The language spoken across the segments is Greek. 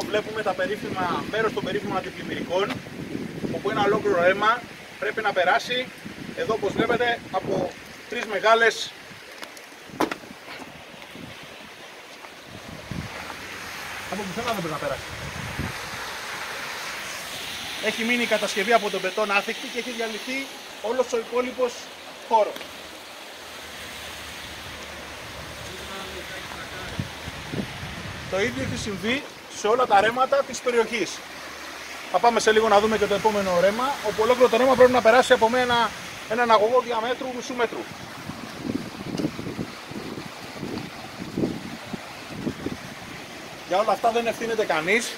βλέπουμε τα περίφημα, μέρος των περίφημων αντιπλημμυρικών, όπου ένα ολόκληρο αίμα πρέπει να περάσει, εδώ όπως βλέπετε, από τρεις μεγάλες από πουθενά δεν πρέπει να περάσει. Έχει μείνει η κατασκευή από τον μπετόν άθικτη και έχει διαλυθεί όλος ο υπόλοιπος χώρος. Το ίδιο έχει συμβεί σε όλα τα ρέματα της περιοχής. Θα πάμε σε λίγο να δούμε και το επόμενο ρέμα, όπου ολόκληρο το ρέμα πρέπει να περάσει από έναν αγωγό διαμέτρου μισού μέτρου. Για όλα αυτά δεν ευθύνεται κανείς.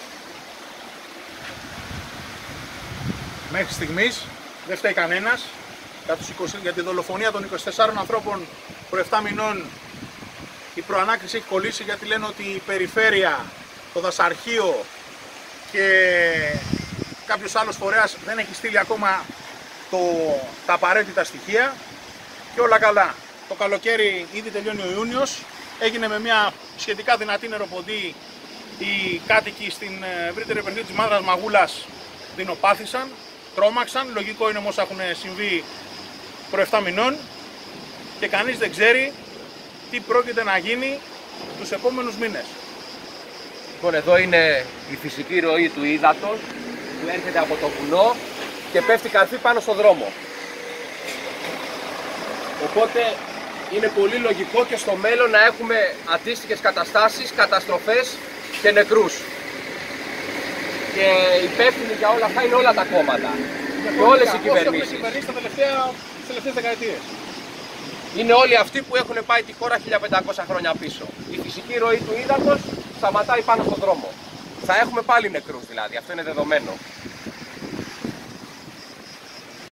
Μέχρι στιγμής δεν φταίει κανένας. Για τη δολοφονία των 24 ανθρώπων προ 7 μηνών η προανάκριση έχει κολλήσει, γιατί λένε ότι η περιφέρεια, το δασαρχείο και κάποιος άλλος φορέας δεν έχει στείλει ακόμα τα απαραίτητα στοιχεία και όλα καλά. Το καλοκαίρι ήδη τελειώνει ο Ιούνιος, έγινε με μια σχετικά δυνατή νεροποντή, οι κάτοικοι στην ευρύτερη περιοχή της Μάνδρας Μαγούλας δεινοπάθησαν, τρόμαξαν, λογικό είναι όμως έχουν συμβεί προ 7 μηνών και κανείς δεν ξέρει τι πρόκειται να γίνει τους επόμενους μήνες. Λοιπόν, εδώ είναι η φυσική ροή του ύδατος που έρχεται από το βουνό και πέφτει καρφί πάνω στο δρόμο. Οπότε είναι πολύ λογικό και στο μέλλον να έχουμε αντίστοιχες καταστάσεις, καταστροφές και νεκρούς. Και υπεύθυνοι για όλα αυτά είναι όλα τα κόμματα και όλες οι κυβερνήσεις. Τις τελευταίες δεκαετίες. Είναι όλοι αυτοί που έχουν πάει τη χώρα 1500 χρόνια πίσω. Η φυσική ροή του ύδατος σταματάει πάνω στον δρόμο. Θα έχουμε πάλι νεκρούς δηλαδή, αυτό είναι δεδομένο.